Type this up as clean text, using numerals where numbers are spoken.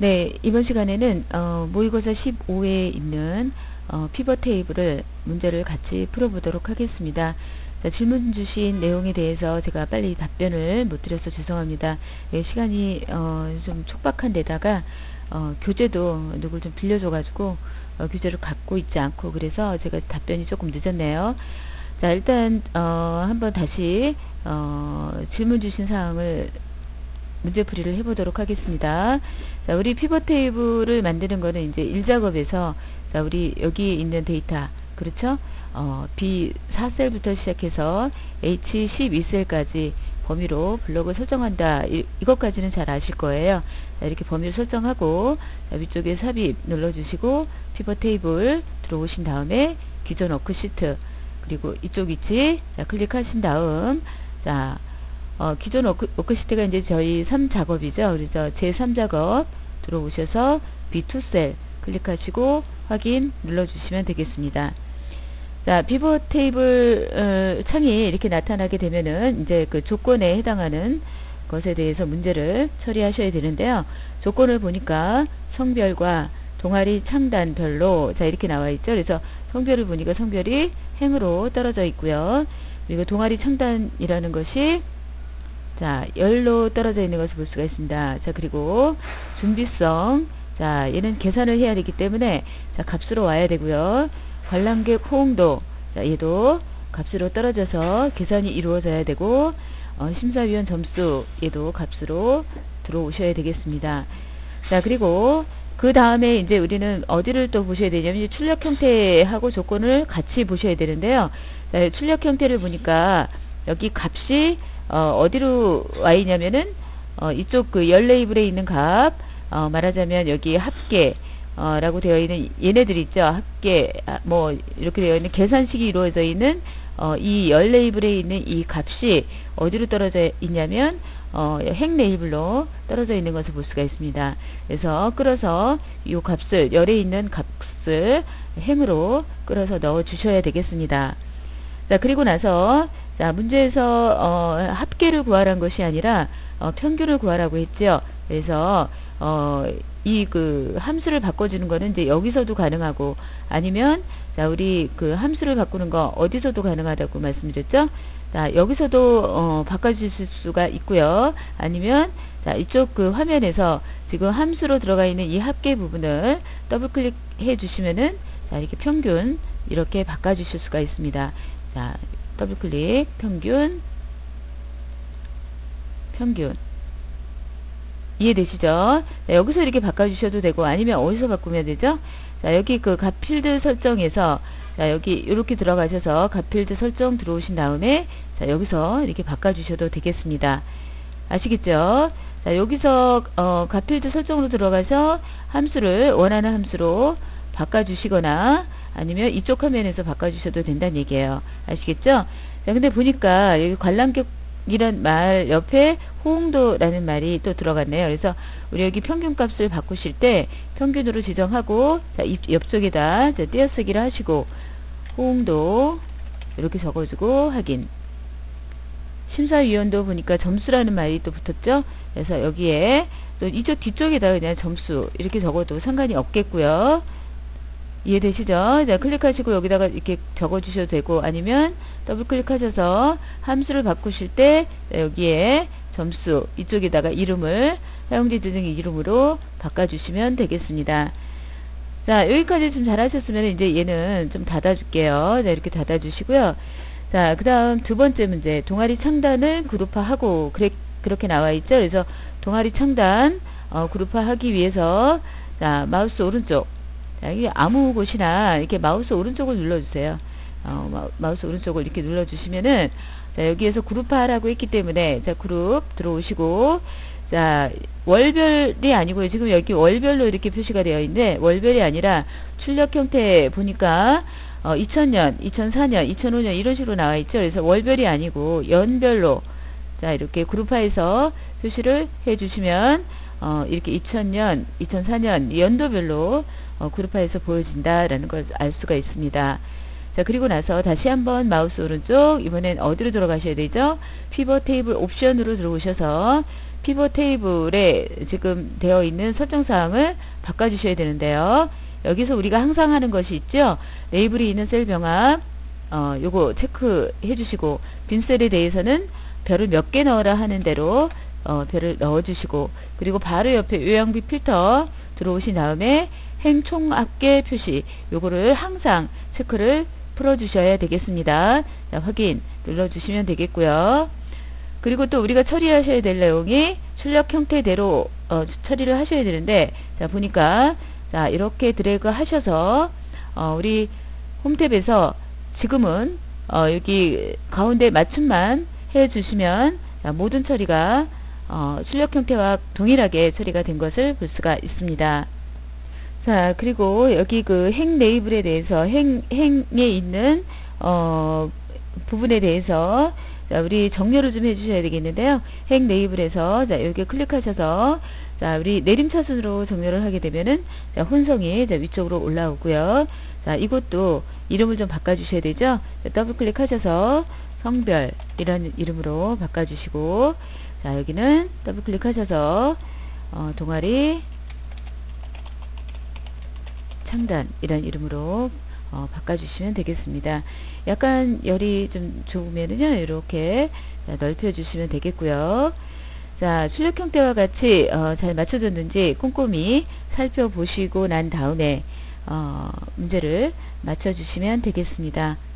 네, 이번 시간에는 모의고사 15회에 있는 피벗 테이블을 문제를 같이 풀어보도록 하겠습니다. 자, 질문 주신 내용에 대해서 제가 빨리 답변을 못 드려서 죄송합니다. 예, 시간이 좀 촉박한 데다가 교재도 누굴 좀 빌려줘가지고 교재를 갖고 있지 않고 그래서 제가 답변이 조금 늦었네요. 자, 일단 한번 다시 질문 주신 사항을 문제풀이를 해보도록 하겠습니다. 자, 우리 피벗 테이블을 만드는 거는 이제 1작업에서, 자, 우리 여기 있는 데이터, 그렇죠? B4셀부터 시작해서 H12셀까지 범위로 블록을 설정한다. 이것까지는 잘 아실 거예요. 자, 이렇게 범위를 설정하고, 자, 위쪽에 삽입 눌러주시고, 피벗 테이블 들어오신 다음에 기존 워크시트, 그리고 이쪽 위치, 자, 클릭하신 다음, 자, 기존 워크시트가 이제 저희 3작업이죠. 그래서 제3작업 들어오셔서 B2셀 클릭하시고 확인 눌러주시면 되겠습니다. 자, 피벗 테이블 창이 이렇게 나타나게 되면은 이제 그 조건에 해당하는 것에 대해서 문제를 처리하셔야 되는데요. 조건을 보니까 성별과 동아리 창단별로, 자, 이렇게 나와 있죠. 그래서 성별을 보니까 성별이 행으로 떨어져 있고요. 그리고 동아리 창단이라는 것이, 자, 열로 떨어져 있는 것을 볼 수가 있습니다. 자, 그리고 준비성, 자, 얘는 계산을 해야 되기 때문에, 자, 값으로 와야 되고요. 관람객 호응도, 자, 얘도 값으로 떨어져서 계산이 이루어져야 되고, 심사위원 점수, 얘도 값으로 들어오셔야 되겠습니다. 자, 그리고 그 다음에 이제 우리는 어디를 또 보셔야 되냐면 출력 형태하고 조건을 같이 보셔야 되는데요. 자, 출력 형태를 보니까 여기 값이 어디로 와 있냐면은 이쪽 그 열 레이블에 있는 값, 말하자면 여기 합계 라고 되어 있는 얘네들 있죠. 합계, 뭐 이렇게 되어 있는 계산식이 이루어져 있는 이 열 레이블에 있는 이 값이 어디로 떨어져 있냐면 행 레이블로 떨어져 있는 것을 볼 수가 있습니다. 그래서 끌어서 이 값을, 열에 있는 값을 행으로 끌어서 넣어 주셔야 되겠습니다. 자, 그리고 나서, 자, 문제에서 합계를 구하라는 것이 아니라 평균을 구하라고 했죠. 그래서 이 그 함수를 바꿔주는 거는 이제 여기서도 가능하고, 아니면, 자, 우리 그 함수를 바꾸는 거 어디서도 가능하다고 말씀드렸죠. 자, 여기서도 바꿔주실 수가 있고요. 아니면, 자, 이쪽 그 화면에서 지금 함수로 들어가 있는 이 합계 부분을 더블 클릭해 주시면은, 자, 이렇게 평균 이렇게 바꿔주실 수가 있습니다. 자, 더블 클릭, 평균. 이해되시죠? 자, 여기서 이렇게 바꿔주셔도 되고, 아니면 어디서 바꾸면 되죠? 자, 여기 그 값 필드 설정에서, 자, 여기 이렇게 들어가셔서 값 필드 설정 들어오신 다음에, 자, 여기서 이렇게 바꿔주셔도 되겠습니다. 아시겠죠? 자, 여기서 값 필드 설정으로 들어가서 함수를 원하는 함수로 바꿔주시거나, 아니면 이쪽 화면에서 바꿔주셔도 된다는 얘기예요. 아시겠죠? 자, 근데 보니까 여기 관람객 이런 말 옆에 호응도라는 말이 또 들어갔네요. 그래서 우리 여기 평균값을 바꾸실 때 평균으로 지정하고, 자, 옆쪽에다 띄어쓰기를 하시고 호응도 이렇게 적어주고 확인. 심사위원도 보니까 점수라는 말이 또 붙었죠. 그래서 여기에 또 이쪽 뒤쪽에다 그냥 점수 이렇게 적어도 상관이 없겠고요. 이해되시죠? 자, 클릭하시고 여기다가 이렇게 적어주셔도 되고, 아니면 더블 클릭하셔서 함수를 바꾸실 때 여기에 점수 이쪽에다가 이름을 사용자 지정의 이름으로 바꿔주시면 되겠습니다. 자, 여기까지 좀 잘하셨으면 이제 얘는 좀 닫아줄게요. 자, 이렇게 닫아주시고요. 자, 그 다음 두 번째 문제, 동아리 창단을 그룹화하고, 그렇게 나와 있죠. 그래서 동아리 창단 그룹화하기 위해서, 자, 마우스 오른쪽, 자, 이게 아무 곳이나 이렇게 마우스 오른쪽을 눌러주세요. 마우스 오른쪽을 이렇게 눌러주시면은, 자, 여기에서 그룹화하라고 했기 때문에, 자, 그룹 들어오시고, 자, 월별이 아니고요. 지금 여기 월별로 이렇게 표시가 되어 있는데, 월별이 아니라 출력 형태 보니까, 2000년, 2004년, 2005년 이런 식으로 나와 있죠. 그래서 월별이 아니고 연별로, 자, 이렇게 그룹화해서 표시를 해 주시면, 이렇게 2000년, 2004년 연도별로 그룹화해서 보여진다라는 걸 알 수가 있습니다. 자, 그리고 나서 다시 한번 마우스 오른쪽, 이번엔 어디로 들어가셔야 되죠? 피벗 테이블 옵션으로 들어오셔서, 피벗 테이블에 지금 되어 있는 설정사항을 바꿔주셔야 되는데요. 여기서 우리가 항상 하는 것이 있죠. 레이블이 있는 셀 병합 요거 체크해 주시고, 빈셀에 대해서는 별을 몇 개 넣어라 하는 대로 별을 넣어 주시고, 그리고 바로 옆에 요양비 필터 들어오신 다음에 행총합계 표시 요거를 항상 체크를 풀어 주셔야 되겠습니다. 자, 확인 눌러 주시면 되겠고요. 그리고 또 우리가 처리하셔야 될 내용이 출력 형태대로 처리를 하셔야 되는데, 자 보니까 자 이렇게 드래그 하셔서 우리 홈탭에서 지금은 여기 가운데 맞춤만 해 주시면 모든 처리가 출력 형태와 동일하게 처리가 된 것을 볼 수가 있습니다. 자, 그리고 여기 그 행 레이블에 대해서 행에 있는 부분에 대해서 자, 우리 정렬을 좀 해주셔야 되겠는데요. 행 레이블에서 자, 여기 클릭하셔서 자, 우리 내림차순으로 정렬을 하게 되면은 자, 혼성이 자, 위쪽으로 올라오고요. 자, 이것도 이름을 좀 바꿔주셔야 되죠. 자, 더블 클릭하셔서 성별 이런 이름으로 바꿔주시고, 자, 여기는 더블 클릭하셔서 동아리 상단 이런 이름으로 바꿔주시면 되겠습니다. 약간 열이 좀 좋으면은요 이렇게 넓혀 주시면 되겠고요. 자, 출력 형태와 같이 잘 맞춰졌는지 꼼꼼히 살펴보시고 난 다음에 문제를 맞춰주시면 되겠습니다.